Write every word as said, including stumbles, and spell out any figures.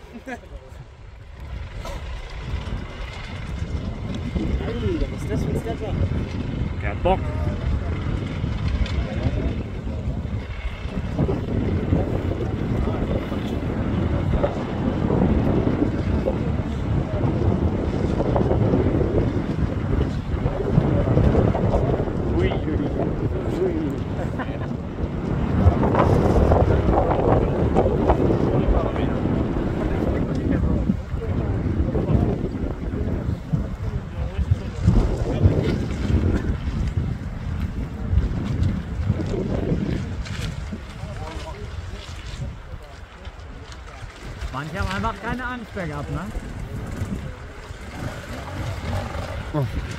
Was ist das für ein Stepper? Der hat Bock. Ui, ui, ui. Manche haben einfach keine Angst bergab, ne? Oh.